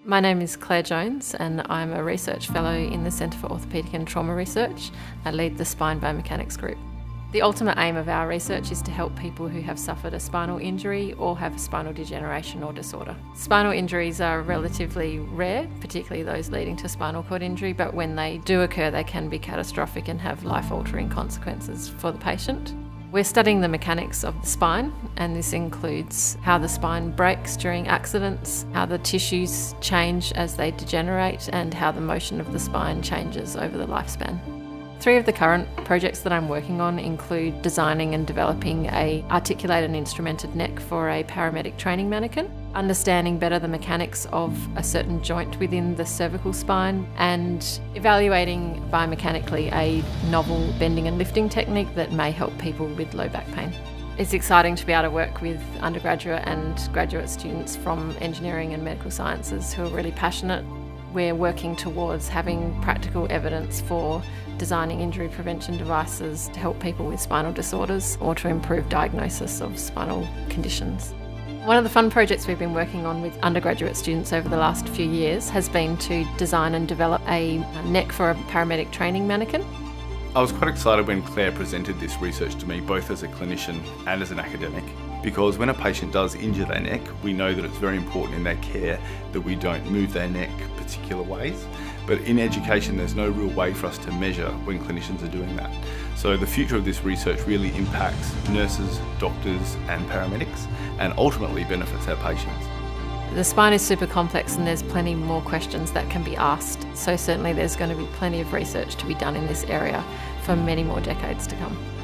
My name is Claire Jones and I'm a research fellow in the Centre for Orthopaedic and Trauma Research. I lead the Spine Biomechanics group. The ultimate aim of our research is to help people who have suffered a spinal injury or have a spinal degeneration or disorder. Spinal injuries are relatively rare, particularly those leading to spinal cord injury, but when they do occur they can be catastrophic and have life-altering consequences for the patient. We're studying the mechanics of the spine, and this includes how the spine breaks during accidents, how the tissues change as they degenerate, and how the motion of the spine changes over the lifespan. Three of the current projects that I'm working on include designing and developing an articulated and instrumented neck for a paramedic training mannequin, understanding better the mechanics of a certain joint within the cervical spine, and evaluating biomechanically a novel bending and lifting technique that may help people with low back pain. It's exciting to be able to work with undergraduate and graduate students from engineering and medical sciences who are really passionate. We're working towards having practical evidence for designing injury prevention devices to help people with spinal disorders or to improve diagnosis of spinal conditions. One of the fun projects we've been working on with undergraduate students over the last few years has been to design and develop a neck for a paramedic training mannequin. I was quite excited when Claire presented this research to me, both as a clinician and as an academic, because when a patient does injure their neck, we know that it's very important in their care that we don't move their neck particular ways. But in education, there's no real way for us to measure when clinicians are doing that. So the future of this research really impacts nurses, doctors and paramedics, and ultimately benefits our patients. The spine is super complex and there's plenty more questions that can be asked. So certainly there's going to be plenty of research to be done in this area for many more decades to come.